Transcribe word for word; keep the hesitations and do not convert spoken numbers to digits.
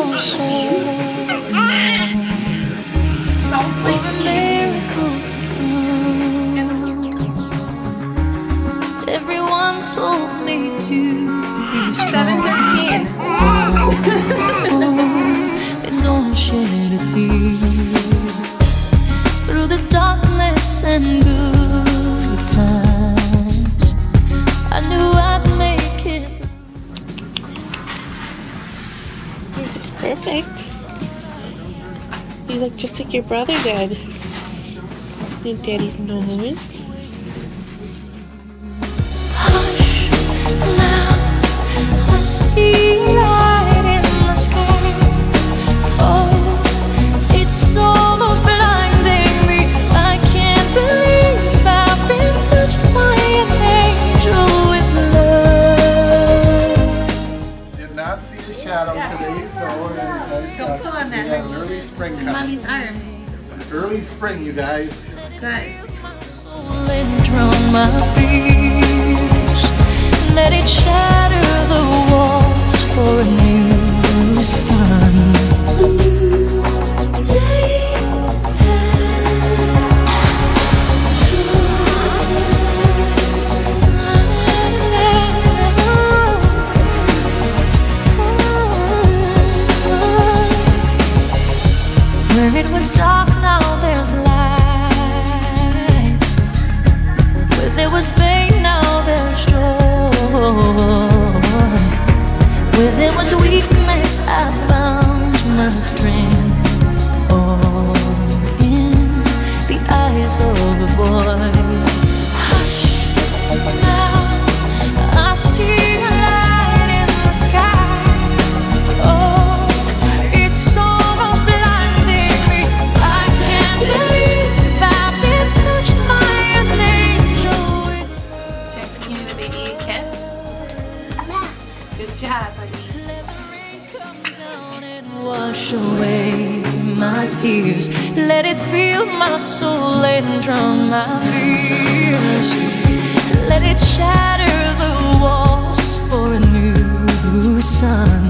your soul. For a miracle to come. Everyone told me to be strong. And don't shed a tear through the darkness and good times. I knew I'd make it. It's perfect. You look just like your brother did. Your daddy's nose. Hush, now I see light in the sky. Oh, it's almost blinding me. I can't believe I've been touched by an angel with love. Did not see the shadow today, so Don't pull on that, honey. early spring It's in coming. Mommy's arm. Early spring, you guys. Good. And drown my fears. Let it shatter the walls for a new sun. A new day. Where it was dark, now there's light. Where there was pain, now there's joy. Where there was weakness, I found my strength. All in the eyes of a boy. Hush, now I see a light in the sky. Oh, it's almost blinding me. I can't believe I've been touched by an angel with Jackson, can you give the baby a kiss? Good job, honey. Let the rain come down and wash away my tears. Let it fill my soul and drown my fears. Let it shatter the walls for a new sun.